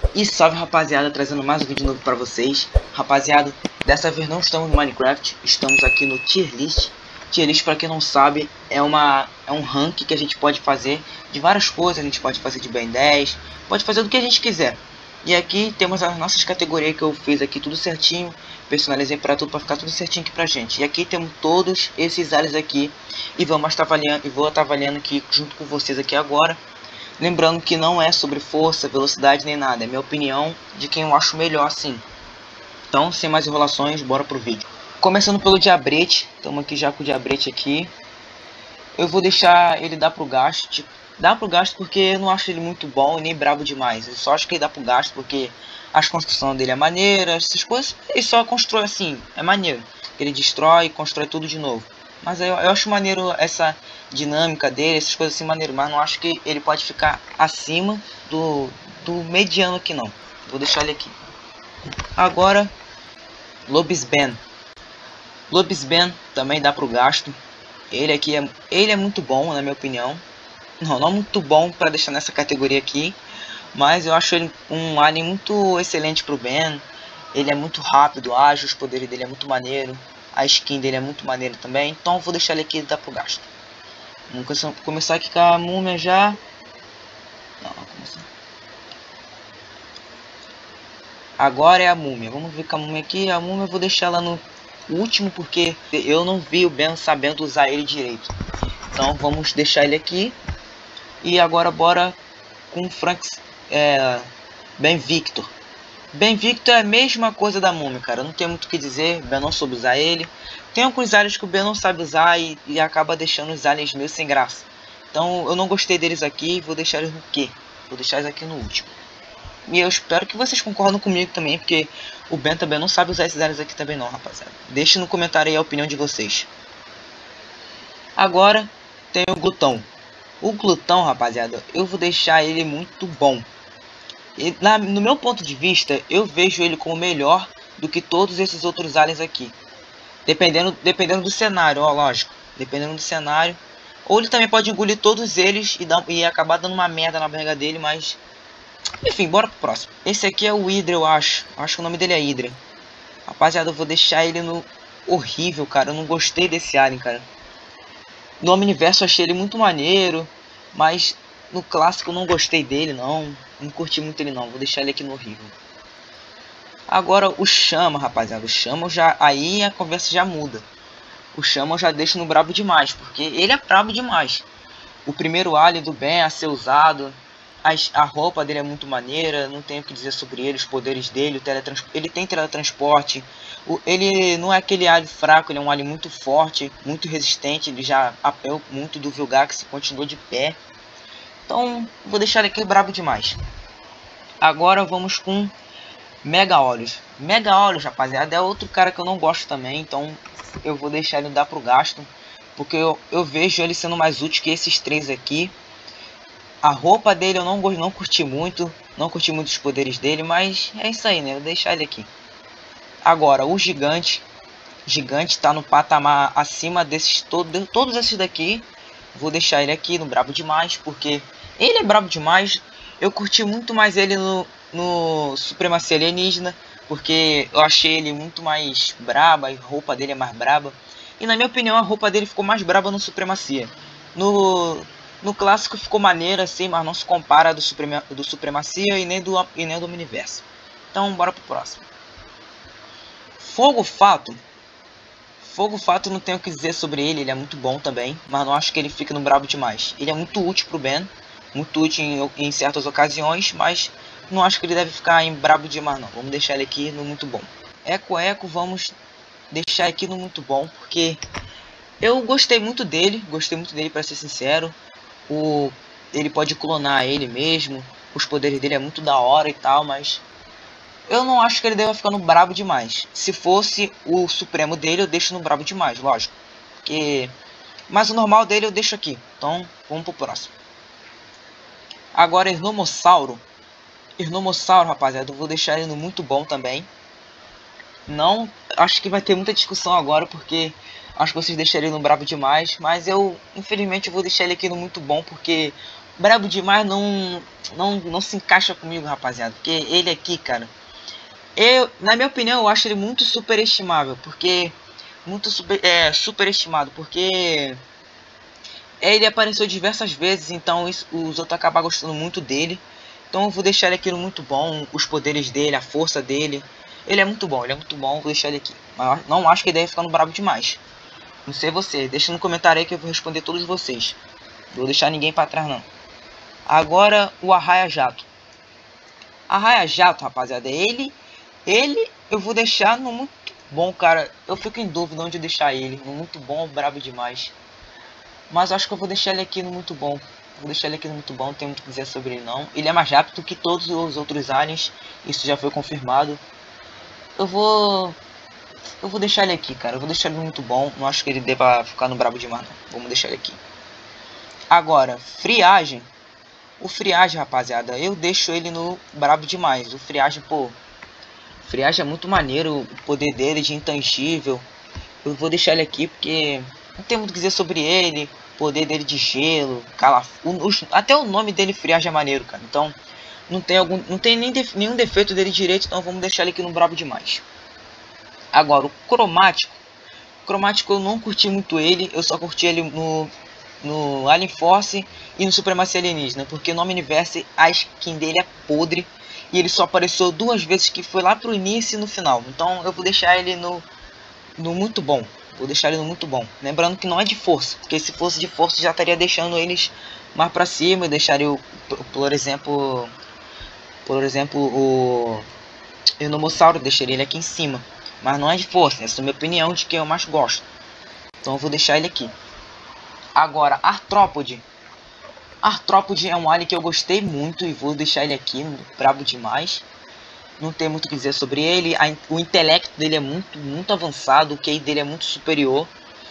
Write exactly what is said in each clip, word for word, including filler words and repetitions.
E salve, rapaziada, trazendo mais um vídeo novo pra vocês. Rapaziada, dessa vez não estamos no Minecraft, estamos aqui no Tier List. Tier List, pra quem não sabe, é, uma, é um rank que a gente pode fazer de várias coisas. A gente pode fazer de Ben dez, pode fazer do que a gente quiser. E aqui temos as nossas categorias que eu fiz aqui tudo certinho, personalizei para tudo, para ficar tudo certinho aqui pra gente. E aqui temos todos esses áreas aqui e vamos estar avaliando, e vou estar avaliando aqui junto com vocês aqui agora. Lembrando que não é sobre força, velocidade nem nada, é minha opinião de quem eu acho melhor assim. Então, sem mais enrolações, bora pro vídeo. Começando pelo diabrete, estamos aqui já com o diabrete aqui. Eu vou deixar ele dar pro gasto, tipo, dá pro gasto porque eu não acho ele muito bom e nem brabo demais. Eu só acho que ele dá pro gasto porque a construção dele é maneira, essas coisas, ele só constrói assim, é maneiro. Ele destrói e constrói tudo de novo. Mas eu, eu acho maneiro essa dinâmica dele, essas coisas assim maneiro, mas não acho que ele pode ficar acima do, do mediano aqui não. Vou deixar ele aqui. Agora, Lobisben. Lobisben também dá pro gasto. Ele aqui é, ele é muito bom, na minha opinião. Não, não muito bom para deixar nessa categoria aqui, mas eu acho ele um alien muito excelente pro Ben. Ele é muito rápido, ágil, os poderes dele é muito maneiro. A skin dele é muito maneira também, então eu vou deixar ele aqui e dar pro gasto. Vamos começar aqui com a múmia já. Não, agora é a múmia. Vamos ver com a múmia aqui. A múmia eu vou deixar ela no último porque eu não vi o Ben sabendo usar ele direito. Então vamos deixar ele aqui. E agora bora com o Frank, é, Ben Victor. Ben Victor é a mesma coisa da múmia, cara. Não tem muito o que dizer. Ben não soube usar ele. Tem alguns aliens que o Ben não sabe usar e, e acaba deixando os aliens meio sem graça. Então eu não gostei deles aqui. Vou deixar eles no quê? Vou deixar eles aqui no último. E eu espero que vocês concordem comigo também, porque o Ben também não sabe usar esses aliens aqui também não, rapaziada. Deixe no comentário aí a opinião de vocês. Agora tem o Glutão. O Glutão, rapaziada, eu vou deixar ele muito bom. E, na, no meu ponto de vista, eu vejo ele como melhor do que todos esses outros aliens aqui. Dependendo, dependendo do cenário, ó, lógico. Dependendo do cenário. Ou ele também pode engolir todos eles e, dar, e acabar dando uma merda na barriga dele, mas... Enfim, bora pro próximo. Esse aqui é o Hydra, eu acho. Acho que o nome dele é Hydra. Rapaziada, eu vou deixar ele no... Horrível, cara. Eu não gostei desse alien, cara. No Omniverse eu achei ele muito maneiro, mas no clássico eu não gostei dele, não. Não curti muito ele, não. Vou deixar ele aqui no horrível. Agora o Chama, rapaziada. O Chama já... Aí a conversa já muda. O Chama eu já deixo no brabo demais, porque ele é brabo demais. O primeiro alien do Ben a ser usado. As, a roupa dele é muito maneira. Não tenho o que dizer sobre ele, os poderes dele. O teletrans, ele tem teletransporte. O, ele não é aquele alien fraco, ele é um alien muito forte, muito resistente. Ele já apelou muito do Vilgax e continuou de pé. Então vou deixar ele aqui brabo demais. Agora vamos com Mega Olhos. Mega Olhos, rapaziada, é outro cara que eu não gosto também. Então eu vou deixar ele dar pro gasto, porque eu, eu vejo ele sendo mais útil que esses três aqui. A roupa dele eu não, não curti muito. Não curti muito os poderes dele, mas é isso aí, né? Vou deixar ele aqui. Agora, o Gigante. Gigante tá no patamar acima desses todo, todos esses daqui. Vou deixar ele aqui no brabo demais, porque ele é brabo demais. Eu curti muito mais ele no, no Supremacia Alienígena, porque eu achei ele muito mais braba, a roupa dele é mais braba. E na minha opinião a roupa dele ficou mais braba no Supremacia. No, no clássico ficou maneira assim, mas não se compara do, Suprema, do Supremacia e nem do, e nem do Universo. Então bora pro próximo. Fogo Fato. Fogo Fato não tenho o que dizer sobre ele, ele é muito bom também, mas não acho que ele fique no brabo demais. Ele é muito útil pro Ben, muito útil em, em certas ocasiões, mas não acho que ele deve ficar em brabo demais não. Vamos deixar ele aqui no muito bom. Eco Eco vamos deixar aqui no muito bom, porque eu gostei muito dele, gostei muito dele para ser sincero. O, ele pode clonar ele mesmo, os poderes dele é muito da hora e tal, mas... eu não acho que ele deva ficar no brabo demais. Se fosse o supremo dele, eu deixo no brabo demais, lógico. Porque... mas o normal dele eu deixo aqui. Então, vamos pro próximo. Agora, Ernomossauro. Ernomossauro, rapaziada, eu vou deixar ele no muito bom também. Não, acho que vai ter muita discussão agora, porque acho que vocês deixariam no brabo demais. Mas eu, infelizmente, eu vou deixar ele aqui no muito bom, porque brabo demais não, não, não se encaixa comigo, rapaziada. Porque ele aqui, cara, eu, na minha opinião, eu acho ele muito superestimável. Porque, muito super, é, superestimado. Porque ele apareceu diversas vezes, então isso, os outros acabam gostando muito dele. Então eu vou deixar ele aqui muito bom, os poderes dele, a força dele. Ele é muito bom, ele é muito bom, vou deixar ele aqui. Mas não acho que ele deve ficar no brabo demais. Não sei você, deixa no comentário aí que eu vou responder todos vocês. Não vou deixar ninguém pra trás não. Agora o Arraia Jato. Arraia Jato, rapaziada, ele, ele eu vou deixar no muito bom, cara. Eu fico em dúvida onde deixar ele, no muito bom ou brabo demais. Mas eu acho que eu vou deixar ele aqui no muito bom. Vou deixar ele aqui no muito bom, não tenho muito o que dizer sobre ele não. Ele é mais rápido que todos os outros aliens, isso já foi confirmado. Eu vou... Eu vou deixar ele aqui, cara. Eu vou deixar ele muito bom. Não acho que ele deva ficar no brabo demais, não. Vamos deixar ele aqui. Agora, friagem. O friagem, rapaziada, eu deixo ele no brabo demais. O friagem, pô... Friagem é muito maneiro. O poder dele de intangível. Eu vou deixar ele aqui porque... Não tem muito o que dizer sobre ele. O poder dele de gelo. Calaf... O, o, até o nome dele, friagem, é maneiro, cara. Então... Não tem, algum, não tem nem def, nenhum defeito dele direito. Então vamos deixar ele aqui no brabo demais. Agora, o cromático. O cromático eu não curti muito ele. Eu só curti ele no, no Alien Force e no Supremacia Alienígena. Porque no Omniverse a skin dele é podre. E ele só apareceu duas vezes, que foi lá pro início e no final. Então eu vou deixar ele no, no muito bom. Vou deixar ele no muito bom. Lembrando que não é de força. Porque se fosse de força já estaria deixando eles mais pra cima. Eu deixaria, o, por exemplo... Por exemplo, o Enomossauro, deixaria ele aqui em cima. Mas não é de força, essa é a minha opinião de quem eu mais gosto. Então eu vou deixar ele aqui. Agora, Artrópode. Artrópode é um alien que eu gostei muito e vou deixar ele aqui, brabo demais. Não tem muito o que dizer sobre ele. A, o intelecto dele é muito, muito avançado, o Q I dele é muito superior.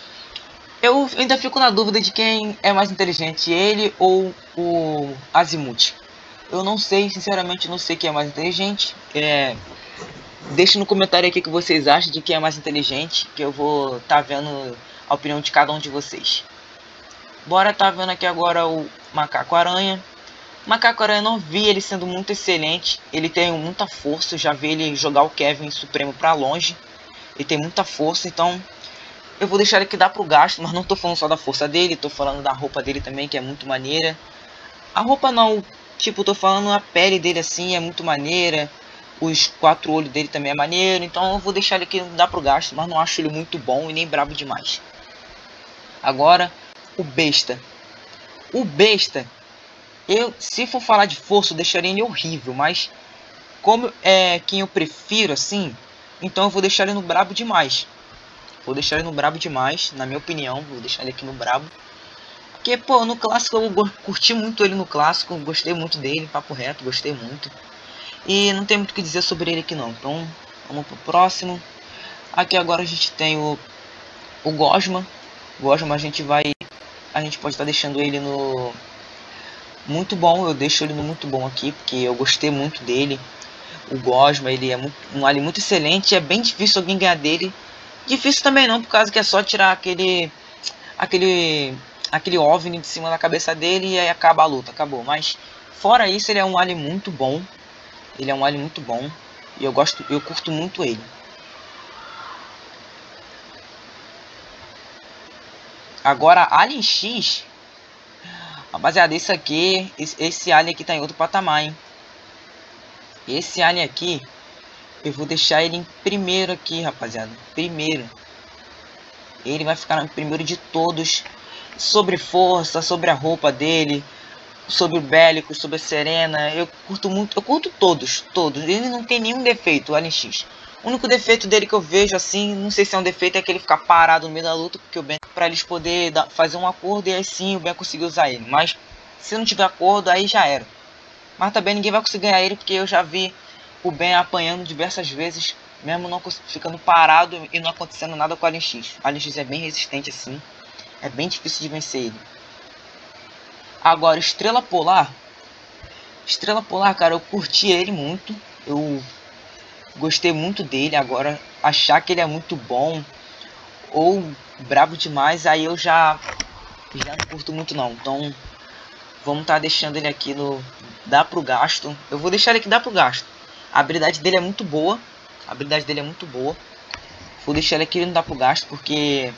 Eu ainda fico na dúvida de quem é mais inteligente, ele ou o Azimuth. Eu não sei, sinceramente não sei quem é mais inteligente. É... Deixe no comentário aqui o que vocês acham de quem é mais inteligente, que eu vou estar tá vendo a opinião de cada um de vocês. Bora tá vendo aqui agora o Macaco Aranha. Macaco Aranha, não vi ele sendo muito excelente. Ele tem muita força, eu já vi ele jogar o Kevin Supremo pra longe. Ele tem muita força, então eu vou deixar ele aqui dar pro gasto, mas não tô falando só da força dele, tô falando da roupa dele também, que é muito maneira. A roupa não, tipo, tô falando a pele dele assim, é muito maneira. Os quatro olhos dele também é maneiro. Então eu vou deixar ele aqui dar pro gasto. Mas não acho ele muito bom e nem brabo demais. Agora, o Besta. O Besta, eu, se for falar de força, eu deixaria ele horrível. Mas como é quem eu prefiro assim, então eu vou deixar ele no brabo demais. Vou deixar ele no brabo demais, na minha opinião. Vou deixar ele aqui no brabo. Porque, pô, no clássico eu curti muito ele no clássico. Gostei muito dele, papo reto, gostei muito. E não tem muito o que dizer sobre ele aqui não. Então vamos pro próximo. Aqui agora a gente tem o, o Gosma. Gosma a gente vai... A gente pode estar deixando ele no... Muito bom, eu deixo ele no muito bom aqui. Porque eu gostei muito dele. O Gosma, ele é muito, um alien muito excelente. É bem difícil alguém ganhar dele. Difícil também não, por causa que é só tirar aquele... Aquele... Aquele OVNI de cima da cabeça dele e aí acaba a luta, acabou. Mas fora isso ele é um alien muito bom. Ele é um alien muito bom. E eu gosto, eu curto muito ele. Agora, Alien X. Rapaziada, esse aqui. Esse, esse alien aqui tá em outro patamar, hein? Esse alien aqui. Eu vou deixar ele em primeiro aqui, rapaziada. Primeiro. Ele vai ficar em primeiro de todos. Sobre força, sobre a roupa dele. Sobre o Bélico, sobre a Serena, eu curto muito, eu curto todos, todos, ele não tem nenhum defeito, o Alien X. O único defeito dele que eu vejo assim, não sei se é um defeito, é que ele ficar parado no meio da luta, porque o Ben, pra eles poderem fazer um acordo e aí sim o Ben conseguir usar ele. Mas se não tiver acordo, aí já era. Mas também ninguém vai conseguir ganhar ele, porque eu já vi o Ben apanhando diversas vezes, mesmo não ficando parado e não acontecendo nada com o Alien X. O Alien X é bem resistente assim, é bem difícil de vencer ele. Agora, Estrela Polar. Estrela Polar, cara, eu curti ele muito. Eu gostei muito dele. Agora, achar que ele é muito bom ou brabo demais, aí eu já, já não curto muito não. Então, Vamos estar tá deixando ele aqui no dá pro gasto. Eu vou deixar ele aqui dá pro gasto. A habilidade dele é muito boa. A habilidade dele é muito boa. Vou deixar ele aqui no dá pro gasto porque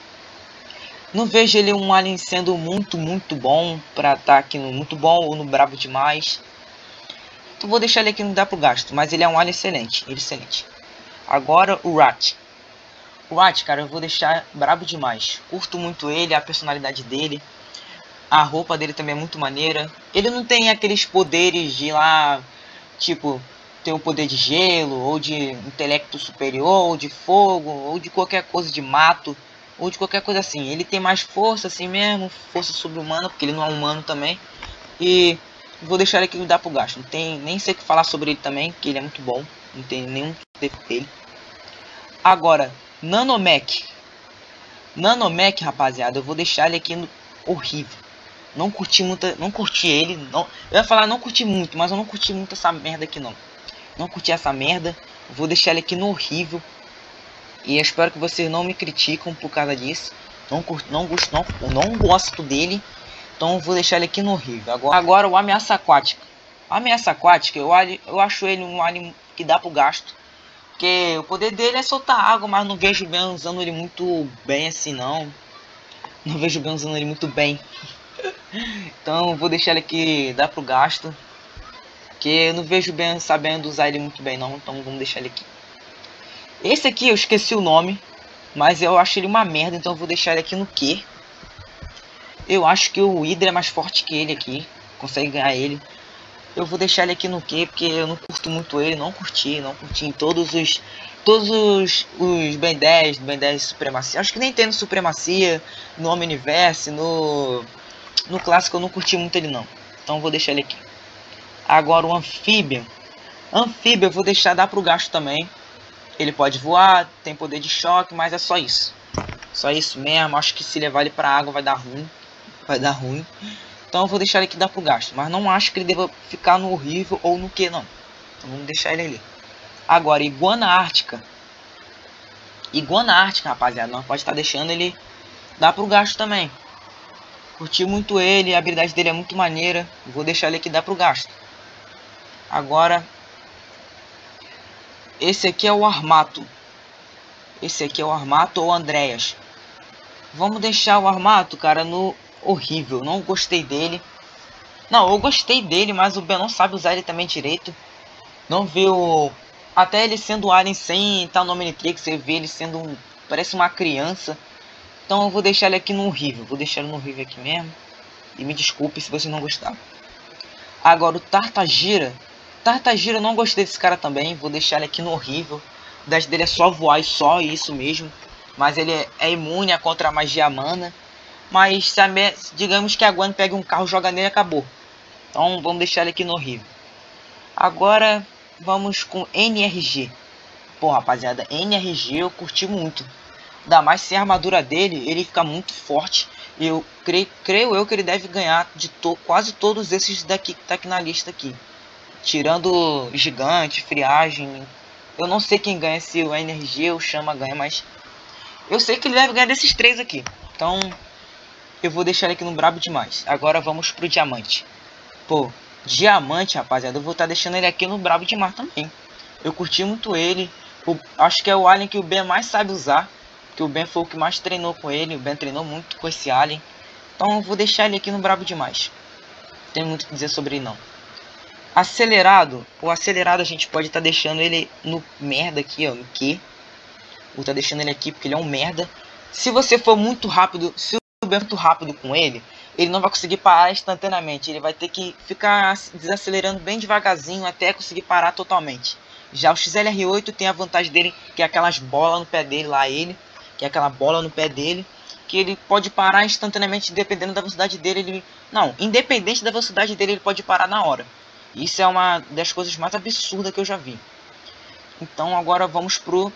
não vejo ele um alien sendo muito, muito bom pra estar tá aqui no muito bom ou no brabo demais. Então vou deixar ele aqui no dá pro gasto, mas ele é um alien excelente, ele é excelente. Agora o Rat. O Rat, cara, eu vou deixar brabo demais. Curto muito ele, a personalidade dele. A roupa dele também é muito maneira. Ele não tem aqueles poderes de lá, tipo, ter o poder de gelo, ou de intelecto superior, ou de fogo, ou de qualquer coisa de mato, ou de qualquer coisa assim. Ele tem mais força assim mesmo, força sobre-humana, porque ele não é humano também. E vou deixar ele aqui no dá pro gasto. Não tem nem sei o que falar sobre ele também, que ele é muito bom. Não tem nenhum defeito dele. Agora, Nanomech. Nanomech, rapaziada, eu vou deixar ele aqui no horrível. Não curti muito, não curti ele, não. Eu ia falar não curti muito, mas eu não curti muito essa merda aqui não. Não curti essa merda. Vou deixar ele aqui no horrível. E eu espero que vocês não me criticam por causa disso. Não curto, não gosto, não, não gosto dele. Então vou deixar ele aqui no horrível. Agora, agora o Ameaça Aquática. A Ameaça Aquática, eu, eu acho ele um alien que dá pro gasto. Porque o poder dele é soltar água, mas não vejo bem usando ele muito bem assim não. Não vejo bem usando ele muito bem. Então vou deixar ele aqui, dá pro gasto. Porque eu não vejo bem sabendo usar ele muito bem não. Então vamos deixar ele aqui. Esse aqui eu esqueci o nome. Mas eu acho ele uma merda. Então eu vou deixar ele aqui no Q. Eu acho que o Hydra é mais forte que ele aqui. Consegue ganhar ele. Eu vou deixar ele aqui no Q. Porque eu não curto muito ele. Não curti. Não curti em todos os... Todos os, os Ben dez. Ben dez Supremacia. Acho que nem tem no Supremacia. No Omniverse. No... No clássico eu não curti muito ele não. Então eu vou deixar ele aqui. Agora o Amphibian. Amphibian eu vou deixar dar pro gasto também. Ele pode voar, tem poder de choque, mas é só isso. Só isso mesmo. Acho que se levar ele pra água vai dar ruim. Vai dar ruim. Então eu vou deixar ele aqui dar pro gasto. Mas não acho que ele deva ficar no horrível ou no que não. Então vamos deixar ele ali. Agora, Iguana Ártica. Iguana Ártica, rapaziada. Nós pode estar deixando ele dar pro gasto também. Curti muito ele, a habilidade dele é muito maneira. Vou deixar ele aqui dar pro gasto. Agora, esse aqui é o Armato. Esse aqui é o Armato ou Andreas. Vamos deixar o Armato, cara, no horrível. Não gostei dele. Não, eu gostei dele, mas o Ben não sabe usar ele também direito. Não viu... Até ele sendo alien sem estar no Omnitrix, você vê ele sendo um... Parece uma criança. Então eu vou deixar ele aqui no horrível. Vou deixar ele no horrível aqui mesmo. E me desculpe se você não gostar. Agora o Tartagira. Tartagira eu não gostei desse cara também. Vou deixar ele aqui no horrível. O dash dele é só voar e só isso mesmo. Mas ele é, é imune contra a magia mana. Mas se a, digamos que a Gwen pega um carro, joga nele e acabou. Então vamos deixar ele aqui no horrível. Agora vamos com N R G. Pô rapaziada, N R G eu curti muito. Ainda mais sem a armadura dele, ele fica muito forte. Eu creio, creio eu que ele deve ganhar de to, quase todos esses daqui que tá aqui na lista aqui. Tirando Gigante, Friagem. Eu não sei quem ganha, se o N R G ou o Chama ganha, mas... Eu sei que ele deve ganhar desses três aqui. Então, eu vou deixar ele aqui no brabo demais. Agora vamos pro Diamante. Pô, Diamante, rapaziada, eu vou estar tá deixando ele aqui no brabo demais também. Eu curti muito ele. O, acho que é o alien que o Ben mais sabe usar. Que o Ben foi o que mais treinou com ele. O Ben treinou muito com esse alien. Então eu vou deixar ele aqui no brabo demais. Não tem muito o que dizer sobre ele não. Acelerado. O acelerado a gente pode estar tá deixando ele no merda aqui, ó. No Q. Vou estar tá deixando ele aqui porque ele é um merda. Se você for muito rápido. Se o Ben for muito rápido com ele. Ele não vai conseguir parar instantaneamente. Ele vai ter que ficar desacelerando bem devagarzinho até conseguir parar totalmente. Já o X L R oito tem a vantagem dele. Que é aquelas bolas no pé dele lá. Ele. Que é aquela bola no pé dele. Que ele pode parar instantaneamente dependendo da velocidade dele. Ele... Não, independente da velocidade dele, ele pode parar na hora. Isso é uma das coisas mais absurdas que eu já vi. Então agora vamos pro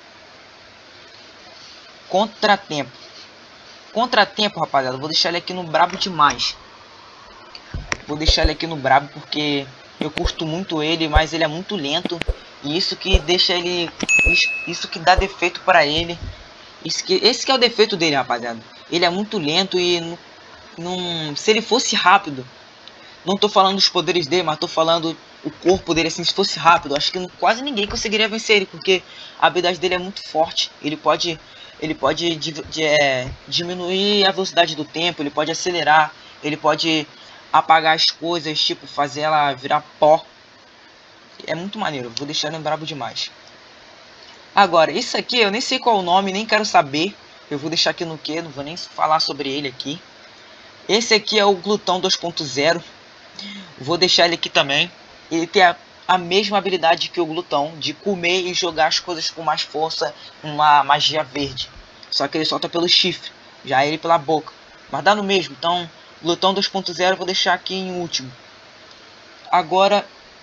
Contratempo. Contratempo, rapaziada. Vou deixar ele aqui no brabo demais. Vou deixar ele aqui no brabo porque eu curto muito ele, mas ele é muito lento. E isso que deixa ele... Isso que dá defeito para ele. Esse que, esse que é o defeito dele, rapaziada. Ele é muito lento e... Num, se ele fosse rápido... Não tô falando dos poderes dele, mas tô falando o corpo dele, assim, se fosse rápido. Acho que quase ninguém conseguiria vencer ele, porque a habilidade dele é muito forte. Ele pode, ele pode di, di, é, diminuir a velocidade do tempo, ele pode acelerar, ele pode apagar as coisas, tipo, fazer ela virar pó. É muito maneiro, vou deixar ele brabo demais. Agora, isso aqui eu nem sei qual é o nome, nem quero saber. Eu vou deixar aqui no que, não vou nem falar sobre ele aqui. Esse aqui é o Glutão dois ponto zero. Vou deixar ele aqui também. Ele tem a, a mesma habilidade que o Glutão, de comer e jogar as coisas com mais força, uma magia verde. Só que ele solta pelo chifre, já ele pela boca. Mas dá no mesmo, então Glutão dois ponto zero eu vou deixar aqui em último. Agora,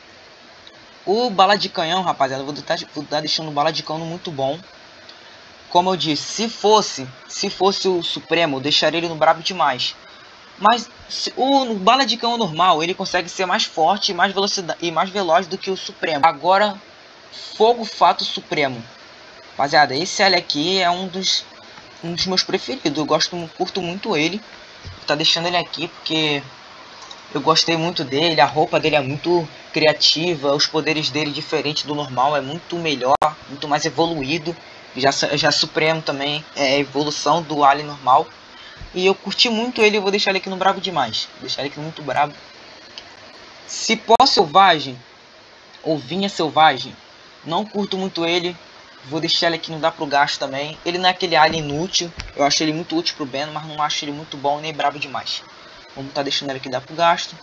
o bala de canhão, rapaziada, eu vou estar vou tá deixando o bala de canhão muito bom. Como eu disse, se fosse, se fosse o Supremo, eu deixaria ele no brabo demais. Mas se, o no bala de canhão normal, ele consegue ser mais forte e mais, velocidade, e mais veloz do que o Supremo. Agora, Fogo Fato Supremo. Rapaziada, esse alien aqui é um dos, um dos meus preferidos. Eu gosto, curto muito ele. Vou tá deixando ele aqui porque eu gostei muito dele. A roupa dele é muito criativa. Os poderes dele, diferente do normal, é muito melhor, muito mais evoluído. Já, já Supremo também é a evolução do alien normal. E eu curti muito ele, eu vou deixar ele aqui no brabo demais. Vou deixar ele aqui muito brabo. Cipó Selvagem, ou Vinha Selvagem, não curto muito ele. Vou deixar ele aqui, não dá pro gasto também. Ele não é aquele alien inútil. Eu acho ele muito útil pro Beno, mas não acho ele muito bom nem brabo demais. Vamos estar tá deixando ele aqui, dá pro gasto.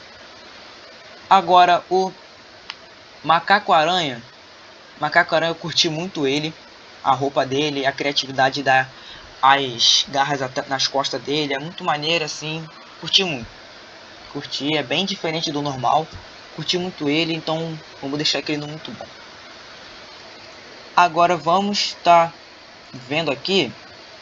Agora o Macaco Aranha. Macaco Aranha eu curti muito ele. A roupa dele, a criatividade da... as garras nas costas dele, é muito maneiro assim, curti muito, curti, é bem diferente do normal, curti muito ele, então vamos deixar aquele no muito bom. Agora vamos estar tá vendo aqui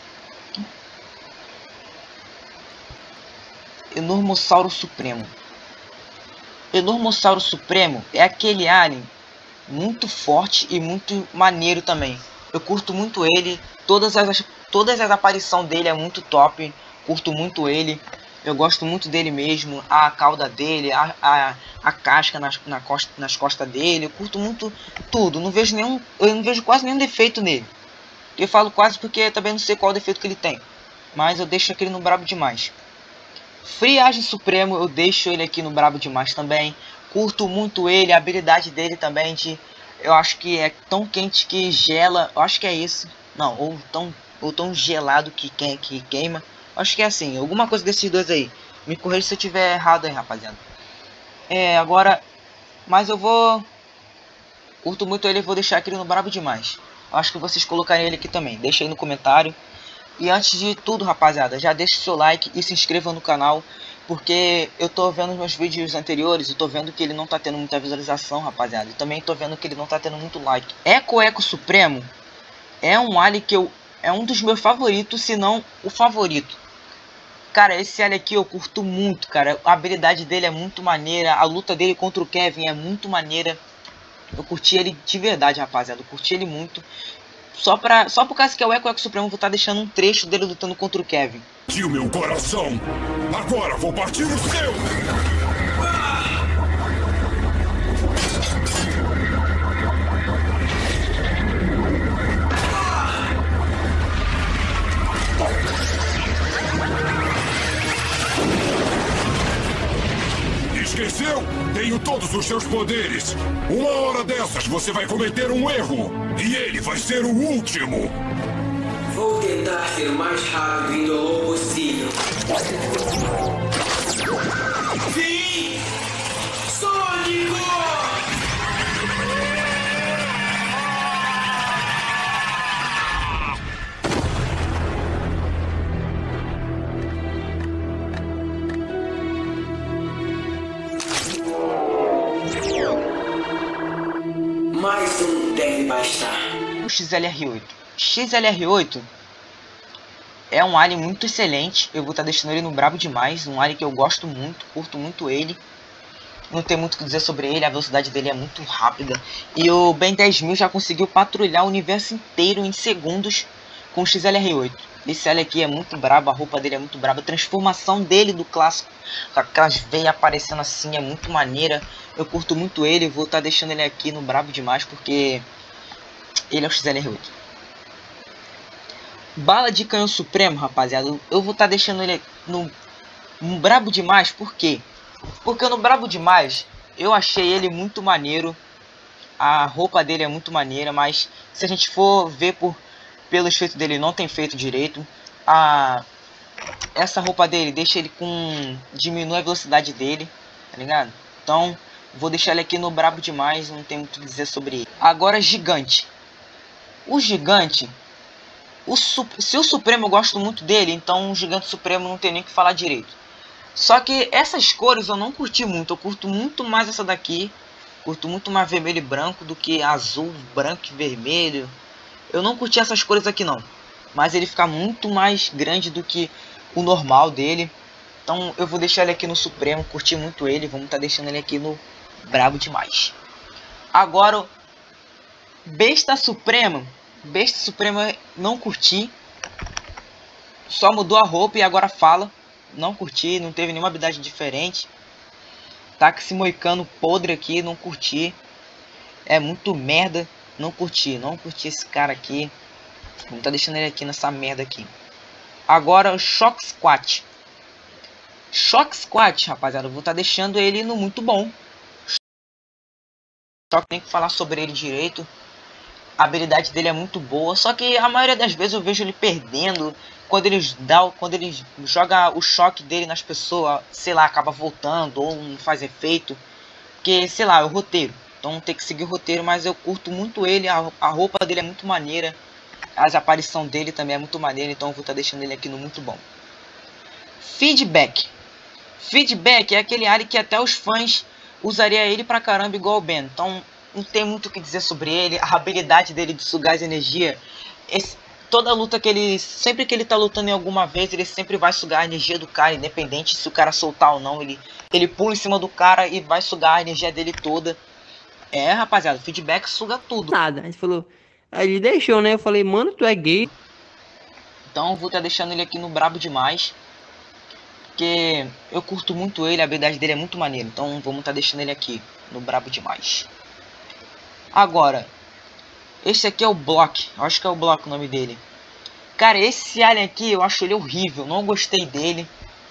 Enormossauro Supremo. Enormossauro Supremo é aquele alien muito forte e muito maneiro também. Eu curto muito ele, todas as Todas as aparições dele é muito top, curto muito ele, eu gosto muito dele mesmo, a cauda dele, a, a, a casca nas, na costa, nas costas dele, eu curto muito tudo, não vejo nenhum, eu não vejo quase nenhum defeito nele. Eu falo quase porque também não sei qual defeito que ele tem, mas eu deixo aquele no brabo demais. Friagem Supremo, eu deixo ele aqui no brabo demais também, curto muito ele, a habilidade dele também de, eu acho que é tão quente que gela, eu acho que é isso, não, ou tão... ou tão gelado que, que, que queima. Acho que é assim, alguma coisa desses dois aí. Me corrija se eu tiver errado aí, rapaziada. É, agora... Mas eu vou... Curto muito ele e vou deixar aquele no brabo demais. Acho que vocês colocarem ele aqui também. Deixa aí no comentário. E antes de tudo, rapaziada, já deixa o seu like e se inscreva no canal. Porque eu tô vendo os meus vídeos anteriores, eu tô vendo que ele não tá tendo muita visualização, rapaziada. E também tô vendo que ele não tá tendo muito like. Eco Eco Supremo é um alien que eu... é um dos meus favoritos, se não o favorito. Cara, esse alien aqui eu curto muito, cara. A habilidade dele é muito maneira. A luta dele contra o Kevin é muito maneira. Eu curti ele de verdade, rapaziada. Eu curti ele muito. Só, pra, só por causa que é o Eco Eco Supremo, eu vou estar deixando um trecho dele lutando contra o Kevin. Partiu meu coração. Agora vou partir o seu. Esqueceu? Tenho todos os seus poderes. Uma hora dessas você vai cometer um erro. E ele vai ser o último. Vou tentar ser o mais rápido e indolor possível. Sim! Sônico! Mais um deve bastar. O X L R oito. X L R oito é um alien muito excelente. Eu vou estar deixando ele no brabo demais. Um alien que eu gosto muito, curto muito ele. Não tem muito o que dizer sobre ele. A velocidade dele é muito rápida. E o Ben dez mil já conseguiu patrulhar o universo inteiro em segundos com o X L R oito. Esse alien aqui é muito brabo, a roupa dele é muito braba. A transformação dele do clássico, com aquelas veias aparecendo assim, é muito maneira. Eu curto muito ele, vou estar tá deixando ele aqui no brabo demais, porque ele é o X L R oito. Bala de canhão supremo, rapaziada, eu vou estar tá deixando ele no, no brabo demais, por quê? Porque no brabo demais, eu achei ele muito maneiro. A roupa dele é muito maneira, mas se a gente for ver por, pelos feitos dele, não tem feito direito. A, essa roupa dele deixa ele com... diminui a velocidade dele, tá ligado? Então, vou deixar ele aqui no brabo demais, não tem muito o que dizer sobre ele. Agora, gigante. O gigante... O, se o Supremo eu gosto muito dele, então o Gigante Supremo não tem nem o que falar direito. Só que essas cores eu não curti muito, eu curto muito mais essa daqui. Curto muito mais vermelho e branco do que azul, branco e vermelho. Eu não curti essas cores aqui não. Mas ele fica muito mais grande do que o normal dele. Então eu vou deixar ele aqui no Supremo, curti muito ele. Vamos estar tá deixando ele aqui no brabo demais. Agora, Besta Suprema. Besta Suprema não curti. Só mudou a roupa e agora fala. Não curti, não teve nenhuma habilidade diferente. Tá com esse moicano podre aqui, não curti. É muito merda, não curti. Não curti esse cara aqui. Vamos tá deixando ele aqui nessa merda aqui. Agora o Shock Squat. Shock Squat, rapaziada, eu vou tá deixando ele no muito bom. Só que tem que falar sobre ele direito. A habilidade dele é muito boa, só que a maioria das vezes eu vejo ele perdendo. Quando ele dá, quando ele joga o choque dele nas pessoas, sei lá, acaba voltando ou não faz efeito. Porque, sei lá, é o roteiro. Então tem que seguir o roteiro, mas eu curto muito ele, a, a roupa dele é muito maneira. As aparições dele também é muito maneira, então eu vou estar deixando ele aqui no muito bom. Feedback. Feedback é aquele alien que até os fãs usariam ele pra caramba igual o Ben. Então não tem muito o que dizer sobre ele. A habilidade dele de sugar as energia. Esse, toda luta que ele... Sempre que ele tá lutando em alguma vez, ele sempre vai sugar a energia do cara. Independente se o cara soltar ou não. Ele, ele pula em cima do cara e vai sugar a energia dele toda. É, rapaziada, o feedback suga tudo. Nada. A gente falou... Aí ele deixou, né? Eu falei, mano, tu é gay. Então eu vou estar deixando ele aqui no brabo demais. Porque eu curto muito ele, a habilidade dele é muito maneira. Então vamos estar deixando ele aqui no brabo demais. Agora, esse aqui é o Block. Eu acho que é o Block o nome dele. Cara, esse alien aqui eu acho ele horrível. Não gostei dele.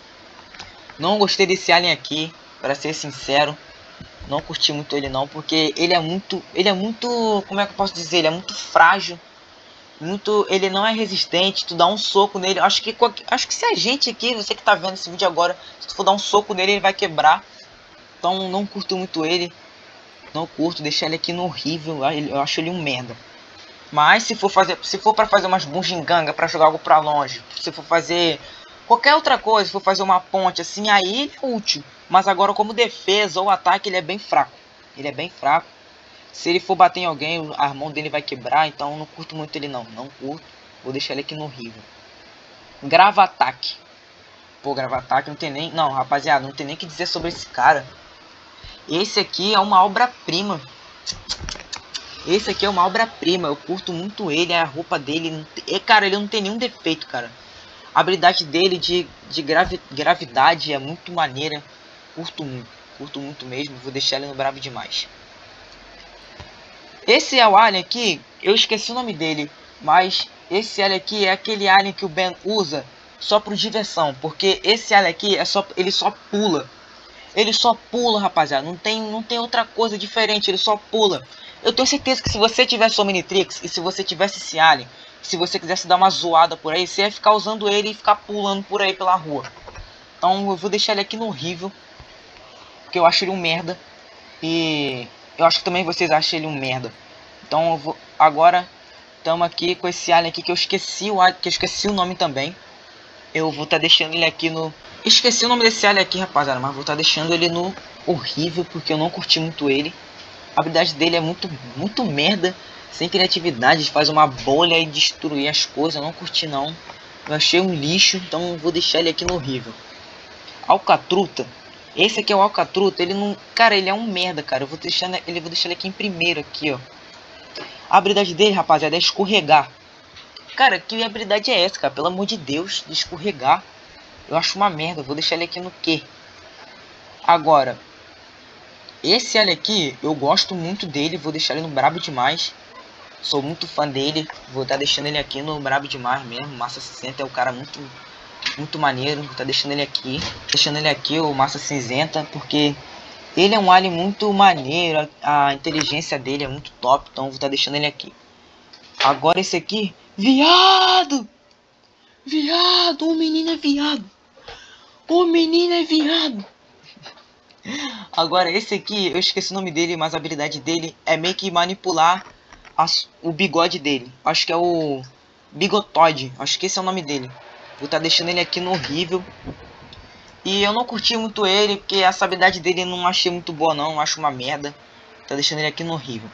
Não gostei desse alien aqui, para ser sincero. Não curti muito ele não, porque ele é muito... Ele é muito... Como é que eu posso dizer? Ele é muito frágil. Muito... Ele não é resistente. Tu dá um soco nele. Acho que, acho que se a gente aqui, você que tá vendo esse vídeo agora, se tu for dar um soco nele, ele vai quebrar. Então não curto muito ele. Não curto, deixar ele aqui no horrível. Eu acho ele um merda. Mas se for fazer, se for para fazer umas bugiganga, para jogar algo para longe, se for fazer qualquer outra coisa, se for fazer uma ponte assim, aí ele é útil. Mas agora como defesa ou ataque ele é bem fraco. Ele é bem fraco. Se ele for bater em alguém, a mão dele vai quebrar, então não curto muito ele não. Não curto. Vou deixar ele aqui no horrível. Grava ataque. Pô, grava ataque não tem nem, não, rapaziada, não tem nem o que dizer sobre esse cara. Esse aqui é uma obra-prima. Esse aqui é uma obra-prima. Eu curto muito ele. A roupa dele... É, cara, ele não tem nenhum defeito, cara. A habilidade dele de, de gravi, gravidade é muito maneira. Curto muito. Curto muito mesmo. Vou deixar ele no brabo demais. Esse é o alien aqui. Eu esqueci o nome dele. Mas esse alien aqui é aquele alien que o Ben usa só por diversão. Porque esse alien aqui é só, ele só pula. Ele só pula, rapaziada. Não tem, não tem outra coisa diferente. Ele só pula. Eu tenho certeza que se você tivesse o Omnitrix e se você tivesse esse alien, se você quisesse dar uma zoada por aí, você ia ficar usando ele e ficar pulando por aí pela rua. Então eu vou deixar ele aqui no horrível, porque eu acho ele um merda. E eu acho que também vocês acham ele um merda. Então eu vou... Agora estamos aqui com esse alien aqui que eu esqueci o, que eu esqueci o nome também. Eu vou estar tá deixando ele aqui no... Esqueci o nome desse alien aqui, rapaziada, mas vou estar tá deixando ele no horrível, porque eu não curti muito ele. A habilidade dele é muito, muito merda, sem criatividade, faz uma bolha e destruir as coisas. Eu não curti não. Eu achei um lixo, então eu vou deixar ele aqui no horrível. Alcatruta. Esse aqui é o Alcatruta, ele não... Cara, ele é um merda, cara. Eu vou deixar ele, vou deixar ele aqui em primeiro, aqui, ó. A habilidade dele, rapaziada, é escorregar. Cara, que habilidade é essa, cara? Pelo amor de Deus, de escorregar. Eu acho uma merda. Vou deixar ele aqui no Q. Agora, esse alien aqui, eu gosto muito dele. Vou deixar ele no brabo demais. Sou muito fã dele. Vou estar tá deixando ele aqui no brabo demais mesmo. Massa cinzenta é um cara muito, muito maneiro. Vou estar tá deixando ele aqui. Deixando ele aqui, o Massa Cinzenta. Porque ele é um alien muito maneiro. A, a inteligência dele é muito top. Então vou estar tá deixando ele aqui. Agora esse aqui. Viado! Viado! O menino é viado! O menino é viado! Agora esse aqui, eu esqueci o nome dele, mas a habilidade dele é meio que manipular as, o bigode dele. Acho que é o Bigotóide. Acho que esse é o nome dele. Vou estar tá deixando ele aqui no horrível. E eu não curti muito ele, porque essa habilidade dele eu não achei muito boa não. Acho uma merda. Tá deixando ele aqui no horrível.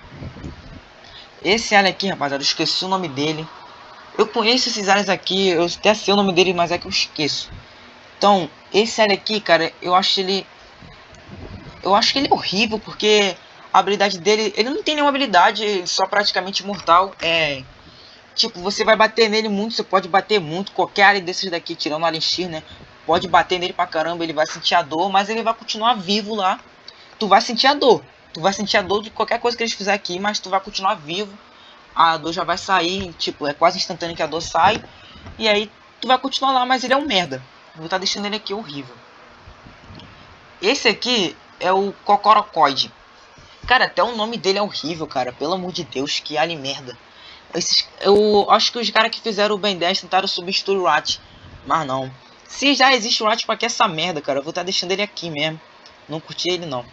Esse alien aqui, rapaziada, eu esqueci o nome dele. Eu conheço esses aliens aqui, eu até sei o nome dele, mas é que eu esqueço. Então, esse alien aqui, cara, eu acho ele... Eu acho que ele é horrível, porque a habilidade dele... Ele não tem nenhuma habilidade, ele só praticamente mortal. É... Tipo, você vai bater nele muito, você pode bater muito. Qualquer alien desses daqui, tirando o Alien X, né? Pode bater nele pra caramba, ele vai sentir a dor, mas ele vai continuar vivo lá. Tu vai sentir a dor. Tu vai sentir a dor de qualquer coisa que eles fizerem aqui, mas tu vai continuar vivo. A dor já vai sair, tipo, é quase instantâneo que a dor sai. E aí tu vai continuar lá, mas ele é um merda. Vou estar deixando ele aqui horrível. Esse aqui é o Cocorocoide. Cara, até o nome dele é horrível, cara. Pelo amor de Deus, que alien merda. Esses, eu acho que os caras que fizeram o Ben dez tentaram substituir o Rat. Mas não. Se já existe o Rat, pra que essa merda, cara? Eu vou estar deixando ele aqui mesmo. Não curti ele, não.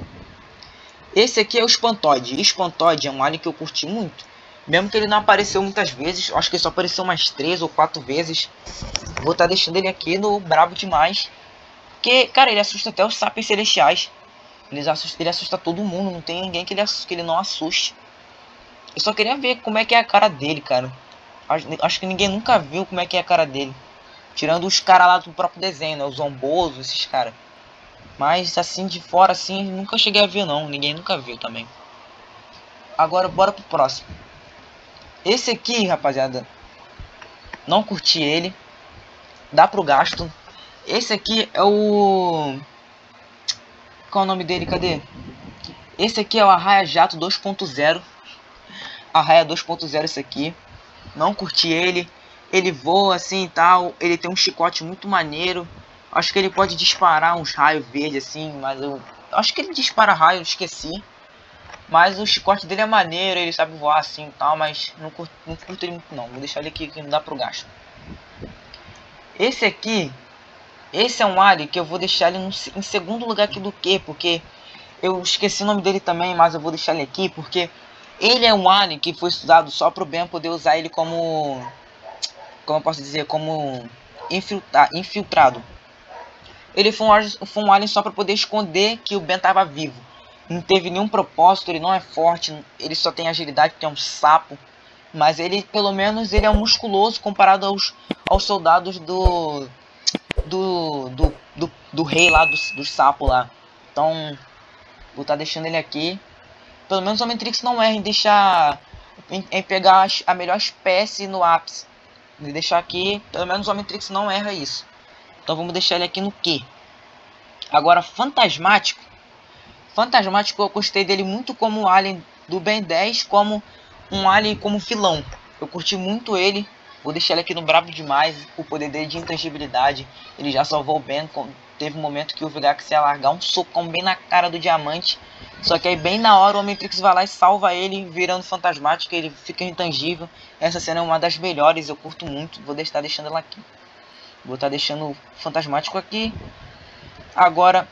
Esse aqui é o Espantoide. Espantoide é um alien que eu curti muito. Mesmo que ele não apareceu muitas vezes. Acho que ele só apareceu umas três ou quatro vezes. Vou estar deixando ele aqui no brabo demais. Porque, cara, ele assusta até os sapiens celestiais. Ele assusta, ele assusta todo mundo. Não tem ninguém que ele, que ele não assuste. Eu só queria ver como é que é a cara dele, cara. Acho, acho que ninguém nunca viu como é que é a cara dele. Tirando os caras lá do próprio desenho, né? Os zombosos, esses caras. Mas assim, de fora, assim, nunca cheguei a ver, não. Ninguém nunca viu também. Agora, bora pro próximo. Esse aqui, rapaziada, não curti ele. Dá pro gasto. Esse aqui é o... Qual é o nome dele? Cadê? Esse aqui é o Arraia Jato dois ponto zero. Arraia dois ponto zero esse aqui. Não curti ele. Ele voa assim e tal. Ele tem um chicote muito maneiro. Acho que ele pode disparar uns raios verdes assim. Mas eu... Acho que ele dispara raio, eu esqueci. Mas o chicote dele é maneiro. Ele sabe voar assim e tal. Mas não curto, não curto ele muito não. Vou deixar ele aqui que não dá pro gasto. Esse aqui... Esse é um alien que eu vou deixar ele no, em segundo lugar aqui do que, porque eu esqueci o nome dele também, mas eu vou deixar ele aqui, porque ele é um alien que foi estudado só para o Ben poder usar ele como, como eu posso dizer, como infiltra, infiltrado. Ele foi um, foi um alien só para poder esconder que o Ben estava vivo. Não teve nenhum propósito, ele não é forte, ele só tem agilidade, tem um sapo. Mas ele, pelo menos, ele é musculoso comparado aos, aos soldados do... Do, do, do, do rei lá, dos do sapos lá. Então, vou estar tá deixando ele aqui. Pelo menos o Omnitrix não erra em deixar... Em, em pegar a melhor espécie no ápice. De deixar aqui, pelo menos o Omnitrix não erra isso. Então vamos deixar ele aqui no Q. Agora, Fantasmático. Fantasmático, eu gostei dele muito como alien do Ben dez, como um alien como vilão. Eu curti muito ele. Vou deixar ele aqui no brabo demais. O poder dele de intangibilidade. Ele já salvou o Ben. Teve um momento que o Vilgax ia largar um socão bem na cara do diamante. Só que aí bem na hora o Omnitrix vai lá e salva ele, virando fantasmático. Ele fica intangível. Essa cena é uma das melhores. Eu curto muito. Vou estar deixando ela aqui. Vou estar deixando o fantasmático aqui. Agora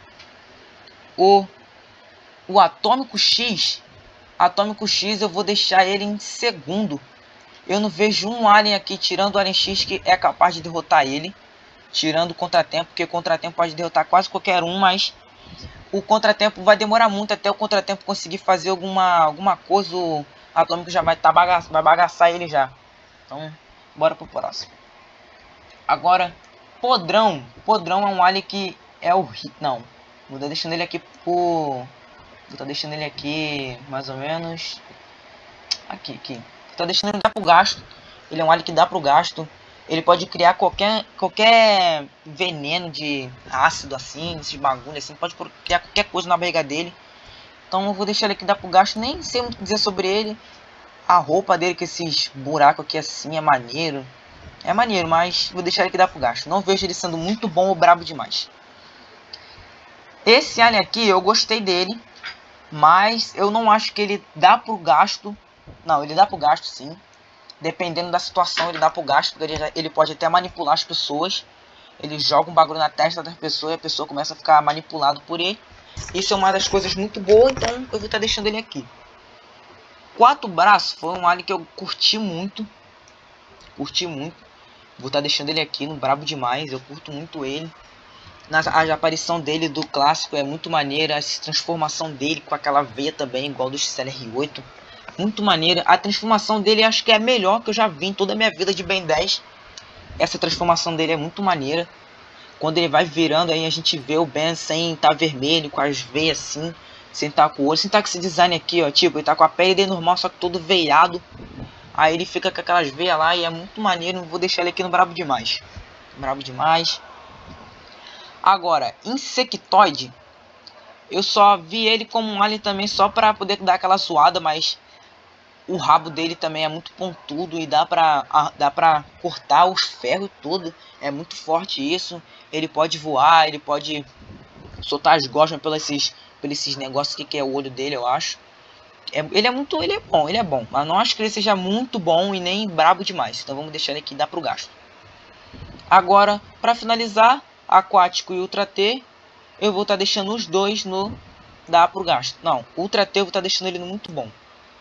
o, o Atômico X. Atômico X eu vou deixar ele em segundo. Eu não vejo um alien aqui, tirando o Alien X, que é capaz de derrotar ele. Tirando o Contratempo, porque o Contratempo pode derrotar quase qualquer um, mas o Contratempo vai demorar muito até o Contratempo conseguir fazer alguma, alguma coisa. O Atômico já vai, tá baga vai bagaçar ele já. Então, bora pro próximo. Agora, Podrão. Podrão é um alien que é o... Não, vou estar deixando ele aqui por... Vou estar deixando ele aqui, mais ou menos... Aqui, aqui. Tá deixando ele dar pro gasto. Ele é um alien que dá pro gasto. Ele pode criar qualquer, qualquer veneno de ácido assim, esses bagulho assim. Pode criar qualquer coisa na barriga dele. Então eu vou deixar ele aqui dar pro gasto. Nem sei muito dizer sobre ele. A roupa dele com esses buracos aqui assim é maneiro. É maneiro, mas vou deixar ele aqui dar pro gasto. Não vejo ele sendo muito bom ou brabo demais. Esse alien aqui eu gostei dele. Mas eu não acho que ele dá pro gasto. Não, ele dá pro gasto sim. Dependendo da situação, ele dá pro gasto. Porque ele, ele pode até manipular as pessoas. Ele joga um bagulho na testa da pessoa e a pessoa começa a ficar manipulado por ele. Isso é uma das coisas muito boas, então eu vou estar deixando ele aqui. Quatro braços foi um alien que eu curti muito. Curti muito. Vou estar deixando ele aqui no brabo demais. Eu curto muito ele. Na, a aparição dele do clássico é muito maneira. A transformação dele com aquela veia também, igual do X L R oito. Muito maneira. A transformação dele acho que é a melhor que eu já vi em toda a minha vida de Ben dez. Essa transformação dele é muito maneira. Quando ele vai virando, aí a gente vê o Ben sem estar vermelho, com as veias assim, sem estar com o olho, sem estar com esse design aqui, ó. Tipo, ele tá com a pele dele normal, só que todo veiado. Aí ele fica com aquelas veias lá e é muito maneiro. Vou deixar ele aqui no brabo demais. Brabo demais. Agora, Insectoide. Eu só vi ele como um alien também só pra poder dar aquela zoada, mas o rabo dele também é muito pontudo e dá pra, a, dá pra cortar os ferros todo. É muito forte isso. Ele pode voar, ele pode soltar as gosmas pelos esses, pelos esses negócios que, que é o olho dele, eu acho. É, ele é muito, ele é bom, ele é bom. Mas não acho que ele seja muito bom e nem brabo demais. Então vamos deixar ele aqui, dá pro gasto. Agora, pra finalizar, Aquático e Ultra T, eu vou estar tá deixando os dois no dá pro gasto. Não, Ultra T eu vou estar tá deixando ele no muito bom.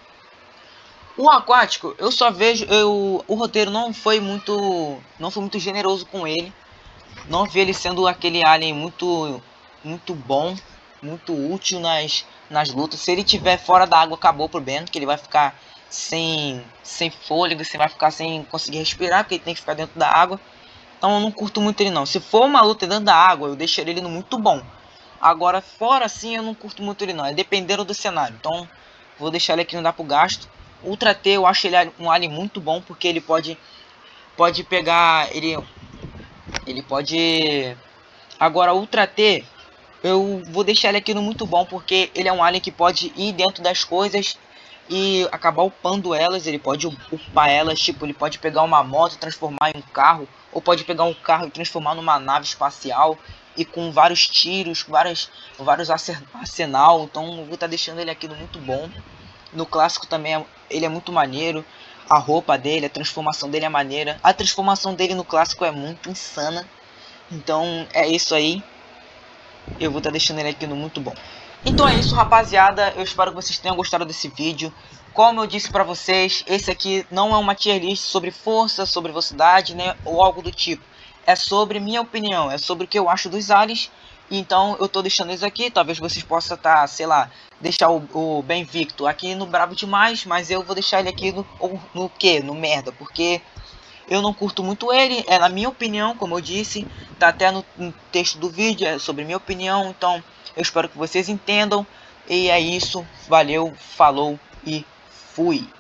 O Aquático, eu só vejo, eu, o roteiro não foi muito, não foi muito generoso com ele. Não vi ele sendo aquele alien muito, muito bom, muito útil nas, nas lutas. Se ele tiver fora da água, acabou pro Ben, que ele vai ficar sem, sem fôlego, você vai ficar sem conseguir respirar, porque ele tem que ficar dentro da água. Então eu não curto muito ele não. Se for uma luta dentro da água, eu deixaria ele no muito bom. Agora, fora assim, eu não curto muito ele não. É dependendo do cenário. Então, vou deixar ele aqui no dá pro gasto. Ultra T, eu acho ele um alien muito bom, porque ele pode pode pegar, ele ele pode. Agora, Ultra T, eu vou deixar ele aqui no muito bom, porque ele é um alien que pode ir dentro das coisas e acabar upando elas. Ele pode upar elas, tipo, ele pode pegar uma moto e transformar em um carro, ou pode pegar um carro e transformar numa nave espacial, e com vários tiros, vários, vários arsenal. Então eu vou estar deixando ele aqui no muito bom. No clássico também ele é muito maneiro. A roupa dele, a transformação dele é maneira. A transformação dele no clássico é muito insana. Então é isso aí. Eu vou estar deixando ele aqui no muito bom. Então é isso, rapaziada. Eu espero que vocês tenham gostado desse vídeo. Como eu disse pra vocês, esse aqui não é uma tier list sobre força, sobre velocidade, né, ou algo do tipo. É sobre minha opinião, é sobre o que eu acho dos aliens. Então eu tô deixando eles aqui. Talvez vocês possam estar, tá, sei lá, deixar o, o Ben Victor aqui no brabo demais, mas eu vou deixar ele aqui no, no que? No merda, porque eu não curto muito ele. É na minha opinião, como eu disse, tá até no, no texto do vídeo, é sobre minha opinião. Então eu espero que vocês entendam. E é isso, valeu, falou e fui.